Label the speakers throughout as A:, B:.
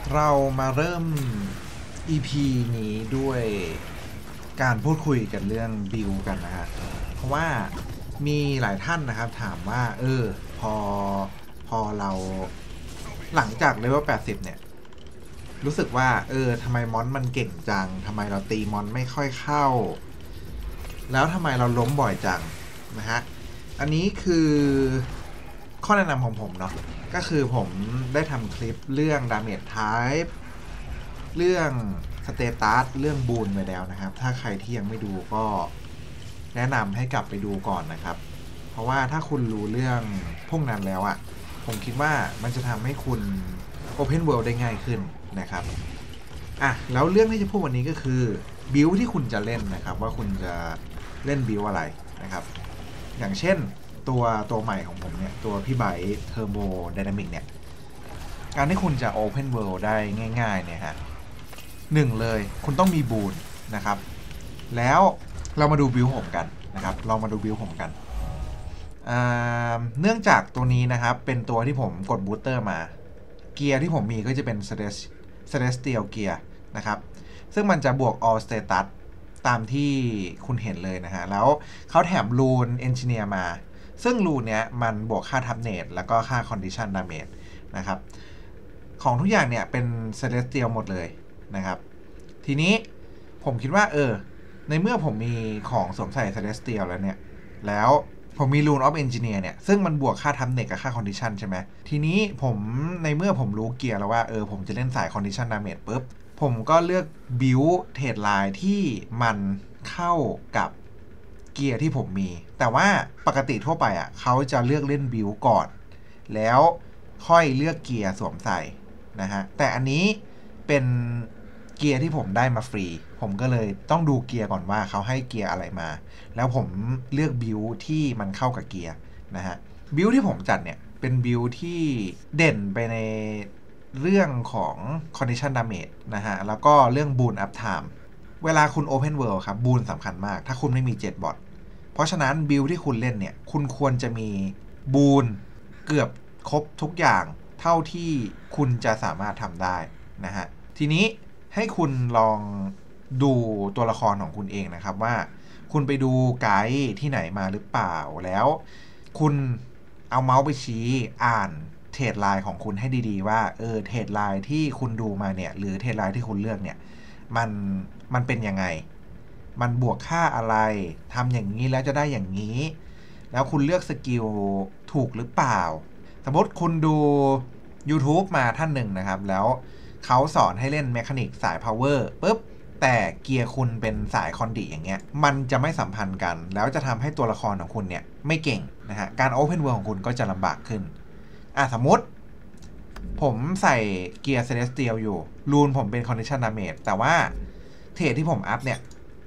A: เรามาเริ่ม EP นี้ด้วยการพูดคุยกันเรื่องบิลกันนะฮะเพราะว่ามีหลายท่านนะครับถามว่าพอเราหลังจากเลเวล80เนี่ยรู้สึกว่าทำไมมอนมันเก่งจังทำไมเราตีมอนไม่ค่อยเข้าแล้วทำไมเราล้มบ่อยจังนะฮะอันนี้คือข้อแนะนำของผมเนาะก็คือผมได้ทำคลิปเรื่อง Damage Type เรื่องสเตตัสเรื่องบูนไปแล้วนะครับถ้าใครที่ยังไม่ดูก็แนะนำให้กลับไปดูก่อนนะครับเพราะว่าถ้าคุณรู้เรื่องพวกนั้นแล้วอะผมคิดว่ามันจะทำให้คุณ Open World ได้ง่ายขึ้นนะครับแล้วเรื่องที่จะพูดวันนี้ก็คือบิลที่คุณจะเล่นนะครับว่าคุณจะเล่นบิลอะไรนะครับอย่างเช่นตัวใหม่ของผมเนี่ยตัวพี่ไบท์เทอร์โบไดนามิกเนี่ยการที่คุณจะ Open World ได้ง่ายๆเนี่ยฮะหนึ่งเลยคุณต้องมีบูนนะครับแล้วเรามาดูบิลผมกันนะครับลองมาดูบิลผมกันเนื่องจากตัวนี้นะครับเป็นตัวที่ผมกดบูสเตอร์มาเกียร์ที่ผมมีก็จะเป็น Celestial Gear นะครับซึ่งมันจะบวก All Status ตามที่คุณเห็นเลยนะฮะแล้วเขาแถมรูน Engineer มาซึ่งรูนเนี้ยมันบวกค่าทับเนตแล้วก็ค่า Condition Damage นะครับของทุกอย่างเนี่ยเป็น Celestial หมดเลยนะครับทีนี้ผมคิดว่าในเมื่อผมมีของสวมใส่ Celestial แล้วเนี่ยแล้วผมมี Rune of Engineer เนี่ยซึ่งมันบวกค่าทับเนตกับค่า Condition ใช่ไหมทีนี้ผมในเมื่อผมรู้เกียร์แล้วว่าผมจะเล่นสาย Condition Damage ปุ๊บผมก็เลือกบิวเทรดไลน์ที่มันเข้ากับเกียร์ที่ผมมีแต่ว่าปกติทั่วไปเขาจะเลือกเล่นบิวก่อนแล้วค่อยเลือกเกียร์สวมใส่นะฮะแต่อันนี้เป็นเกียร์ที่ผมได้มาฟรีผมก็เลยต้องดูเกียร์ก่อนว่าเขาให้เกียร์อะไรมาแล้วผมเลือกบิวที่มันเข้ากับเกียร์นะฮะบิวที่ผมจัดเนี่ยเป็นบิวที่เด่นไปในเรื่องของ condition damage นะฮะแล้วก็เรื่อง boon up time เวลาคุณ open world ครับ boon สำคัญมากถ้าคุณไม่มี7 บอทเพราะฉะนั้นบิลที่คุณเล่นเนี่ยคุณควรจะมีบูนเกือบครบทุกอย่างเท่าที่คุณจะสามารถทำได้นะฮะทีนี้ให้คุณลองดูตัวละครของคุณเองนะครับว่าคุณไปดูไกด์ที่ไหนมาหรือเปล่าแล้วคุณเอาเมาส์ไปชี้อ่านเทรดไลน์ของคุณให้ดีๆว่าเทรดไลน์ที่คุณดูมาเนี่ยหรือเทรดไลน์ที่คุณเลือกเนี่ยมันเป็นยังไงมันบวกค่าอะไรทำอย่างนี้แล้วจะได้อย่างนี้แล้วคุณเลือกสกิลถูกหรือเปล่าสมมติคุณดู YouTube มาท่านหนึ่งนะครับแล้วเขาสอนให้เล่นเมคานิกสาย Power ปุ๊บแต่เกียร์คุณเป็นสายคอนดิอย่างเงี้ยมันจะไม่สัมพันธ์กันแล้วจะทำให้ตัวละครของคุณเนี่ยไม่เก่งนะฮะการ Open World ของคุณก็จะลำบากขึ้นสมมติผมใส่เกียร์ Celestial อยู่รูนผมเป็น Condition Damage แต่ว่าเทรดที่ผมอัพเนี่ย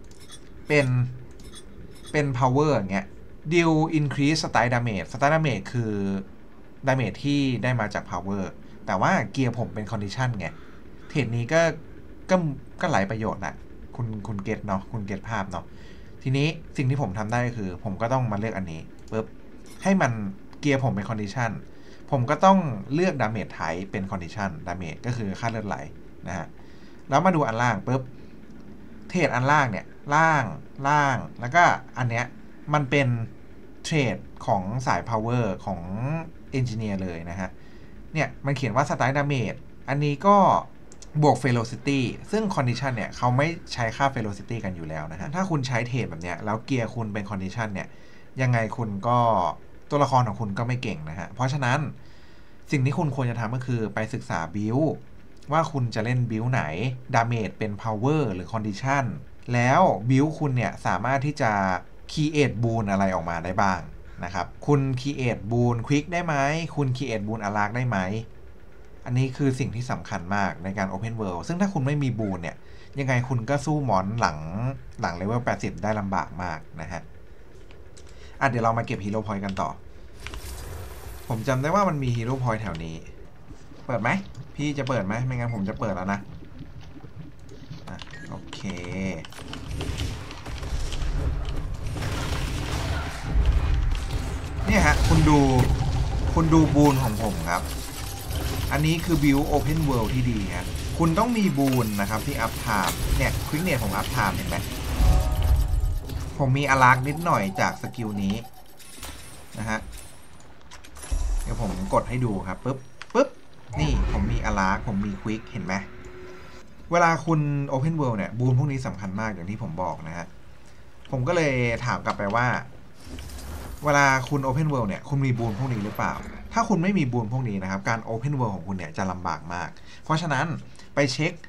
A: เป็น power อย่างเงี้ย deal increase style damage คือ damage ที่ได้มาจาก power แต่ว่าเกียร์ผมเป็น condition ไงเทรดนี้ก็หลายประโยชน์นะคุณเก็ตเนาะคุณเก็ตภาพเนาะทีนี้สิ่งที่ผมทำได้ก็คือผมก็ต้องมาเลือกอันนี้ปุ๊บให้มันเกียร์ผมเป็น condition ผมก็ต้องเลือก damage type เป็น condition damage ก็คือค่าเลือดไหลนะฮะแล้วมาดูอันล่างปุ๊บเทรดอันล่างเนี่ยล่างแล้วก็อันเนี้ยมันเป็นเทรดของสาย power ของ engineer เลยนะฮะเนี่ยมันเขียนว่า style damage อันนี้ก็บวก velocity ซึ่ง condition เนี่ยเขาไม่ใช้ค่า velocity กันอยู่แล้วนะฮะถ้าคุณใช้เทรดแบบเนี้ยแล้วเกียร์คุณเป็น condition เนี่ยยังไงคุณก็ตัวละครของคุณก็ไม่เก่งนะฮะเพราะฉะนั้นสิ่งที่คุณควรจะทำก็คือไปศึกษา buildว่าคุณจะเล่นบิลไหน Damage เป็น Power หรือ Condition แล้วบิลคุณเนี่ยสามารถที่จะ Create Boon อะไรออกมาได้บ้างนะครับคุณ Create Boon Quick ได้ไหมคุณ Create Boon Arc ได้ไหมอันนี้คือสิ่งที่สำคัญมากในการ Open World ซึ่งถ้าคุณไม่มีบูนเนี่ยยังไงคุณก็สู้มอนหลังเลเวล80ได้ลำบากมากนะฮะเดี๋ยวเรามาเก็บ Hero Point กันต่อผมจำได้ว่ามันมี Hero Point แถวนี้เปิดไหมพี่จะเปิดไหมไม่งั้นผมจะเปิดแล้วนะโอเคเนี่ยฮะคุณดูบูนของผมครับอันนี้คือ Build Open World ที่ดีนะคุณต้องมีบูนนะครับที่อัพไทม์เนี่ยควิกเนตผมอัพไทม์เห็นไหมผมมีอารักนิดหน่อยจากสกิลนี้นะฮะเดี๋ยวผมกดให้ดูครับปึ๊บนี่ผมมีอารักผมมีควิกเห็นไหมเวลาคุณ Open World เนี่ยบูนพวกนี้สำคัญมากอย่างที่ผมบอกนะฮะผมก็เลยถามกลับไปว่าเวลาคุณ Open World เนี่ยคุณมีบูนพวกนี้หรือเปล่าถ้าคุณไม่มีบูนพวกนี้นะครับการ Open World ของคุณเนี่ยจะลำบากมากเพราะฉะนั้นไปเช็ค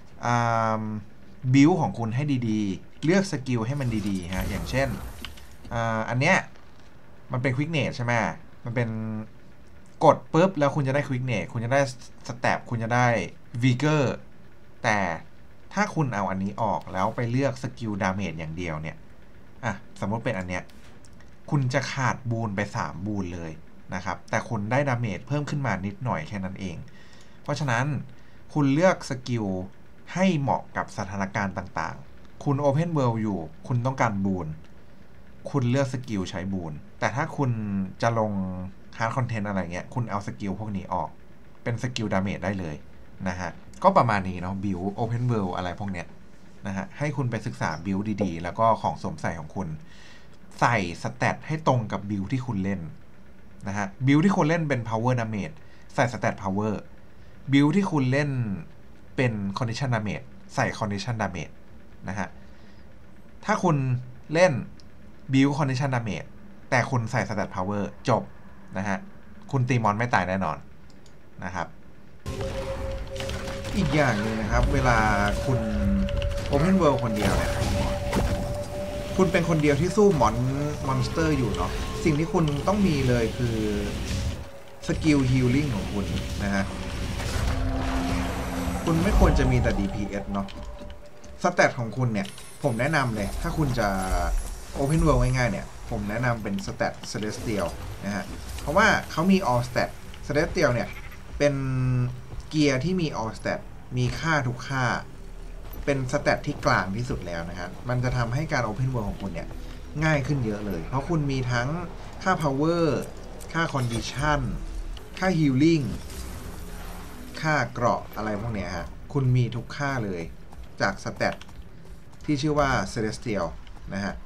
A: บิลของคุณให้ดีๆเลือกสกิลให้มันดีๆฮะอย่างเช่นอันเนี้ยมันเป็นควิกเนตใช่ไหมมันเป็นกดปุ๊บแล้วคุณจะได้ควิกเนตคุณจะได้สเต็ปคุณจะได้วีเกอร์แต่ถ้าคุณเอาอันนี้ออกแล้วไปเลือกสกิลดาเมจอย่างเดียวเนี่ยสมมติเป็นอันเนี้ยคุณจะขาดบูนไป3บูนเลยนะครับแต่คุณได้ดาเมจเพิ่มขึ้นมานิดหน่อยแค่นั้นเองเพราะฉะนั้นคุณเลือกสกิลให้เหมาะกับสถานการณ์ต่างๆคุณ Open World อยู่คุณต้องการบูนคุณเลือกสกิลใช้บูนแต่ถ้าคุณจะลงฮาร์ดคอนเทนต์อะไรเงี้ยคุณเอาสกิลพวกนี้ออกเป็นสกิลดาเมจได้เลยนะฮะก็ประมาณนี้เนาะบิล Open World อะไรพวกเนี้ยนะฮะให้คุณไปศึกษาบิลดีๆแล้วก็ของสวมใส่ของคุณใส่สเตตให้ตรงกับบิลที่คุณเล่นนะฮะบิลที่คุณเล่นเป็น power damage ใส่สเตต power บิลที่คุณเล่นเป็น condition damage ใส่ condition damage นะฮะถ้าคุณเล่น build condition damage แต่คุณใส่ stat power จบนะฮะคุณตีมอนไม่ตายแน่นอนนะครับอีกอย่างนึงนะครับเวลาคุณ Open World คนเดียวเนี่ยคุณเป็นคนเดียวที่สู้มอนสเตอร์อยู่เนาะสิ่งที่คุณต้องมีเลยคือสกิลฮีลลิ่งของคุณนะฮะคุณไม่ควรจะมีแต่ DPS เนาะสเตตของคุณเนี่ยผมแนะนำเลยถ้าคุณจะ Open World ง่ายๆเนี่ยผมแนะนำเป็นสเตต Celestial นะฮะเพราะว่าเขามี All Stat Celestial เนี่ยเป็นเกียร์ที่มี All Stat มีค่าทุกค่าเป็นสเตตที่กลางที่สุดแล้วนะครับมันจะทำให้การ Open World ของคุณเนี่ยง่ายขึ้นเยอะเลยเพราะคุณมีทั้งค่า Power ค่า Condition ค่า Healing ค่าเกราะอะไรพวกเนี้ยฮะคุณมีทุกค่าเลยจากสเตตที่ชื่อว่า Celestial นะฮะ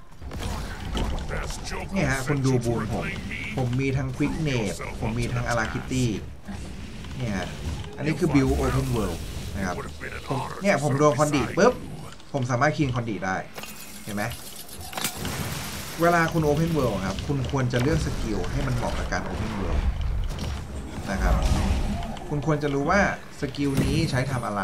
A: เนี่ยฮะคุณดูบูนผมมีทั้ง Quick Nade ผมมีทั้ง Alacrity เนี่ยฮะอันนี้คือ Build Open World นะครับผมโดนคอนดีปุ๊บผมสามารถคิงคอนดีได้เห็นไหมเวลาคุณ Open World ครับคุณควรจะเลือกสกิลให้มันเหมาะกับการ Open World นะครับคุณควรจะรู้ว่าสกิลนี้ใช้ทำอะไร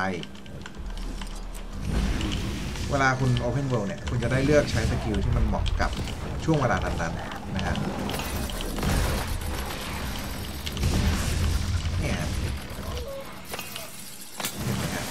A: เวลาคุณ Open World เนี่ยคุณจะได้เลือกใช้สกิลที่มันเหมาะกับช่วงเวลานั้นๆนะฮะเนี่ยเห็นไหมครับ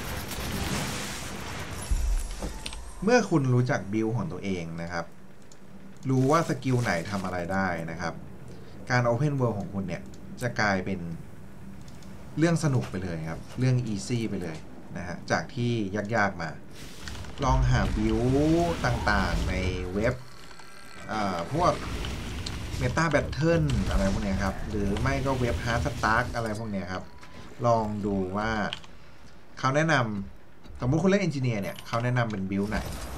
A: เมื่อคุณรู้จักบิลของตัวเองนะครับรู้ว่าสกิลไหนทำอะไรได้นะครับการ Open World ของคุณเนี่ยจะกลายเป็นเรื่องสนุกไปเลยครับเรื่อง easy ไปเลยนะฮะจากที่ยากๆมาลองหาบิลต่างๆในเว็บพวก Meta Battle อะไรพวกนี้ครับหรือไม่ก็เว็บ Hard Stark อะไรพวกนี้ครับลองดูว่าเขาแนะนำสมมติคุณเล่น Engineer เนี่ยเขาแนะนำเป็นบิลไหน